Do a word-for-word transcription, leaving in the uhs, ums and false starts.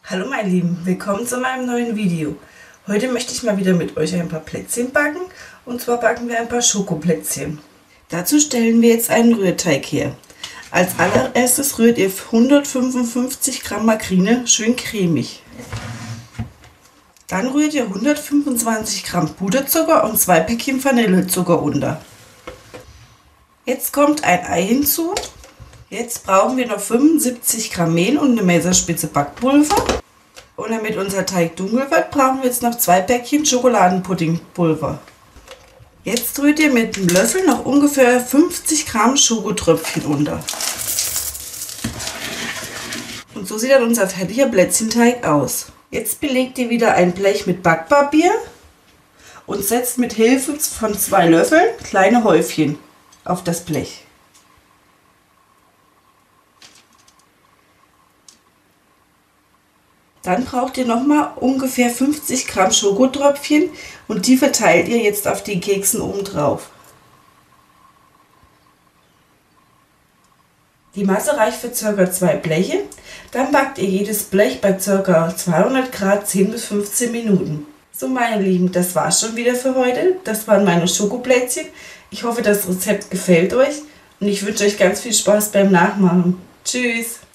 Hallo meine Lieben, willkommen zu meinem neuen Video. Heute möchte ich mal wieder mit euch ein paar Plätzchen backen, und zwar backen wir ein paar Schokoplätzchen. Dazu stellen wir jetzt einen Rührteig her. Als allererstes rührt ihr hundertfünfundfünfzig Gramm Margarine schön cremig. Dann rührt ihr hundertfünfundzwanzig Gramm Puderzucker und zwei Päckchen Vanillezucker unter. Jetzt kommt ein Ei hinzu. Jetzt brauchen wir noch fünfundsiebzig Gramm Mehl und eine Messerspitze Backpulver. Und damit unser Teig dunkel wird, brauchen wir jetzt noch zwei Päckchen Schokoladenpuddingpulver. Jetzt rührt ihr mit einem Löffel noch ungefähr fünfzig Gramm Schokotröpfchen unter. Und so sieht dann unser fertiger Plätzchenteig aus. Jetzt belegt ihr wieder ein Blech mit Backpapier und setzt mit Hilfe von zwei Löffeln kleine Häufchen auf das Blech. Dann braucht ihr nochmal ungefähr fünfzig Gramm Schokotröpfchen und die verteilt ihr jetzt auf die Keksen oben drauf. Die Masse reicht für ca. zwei Bleche. Dann backt ihr jedes Blech bei ca. zweihundert Grad zehn bis fünfzehn Minuten. So meine Lieben, das war's schon wieder für heute. Das waren meine Schokoplätzchen. Ich hoffe, das Rezept gefällt euch und ich wünsche euch ganz viel Spaß beim Nachmachen. Tschüss!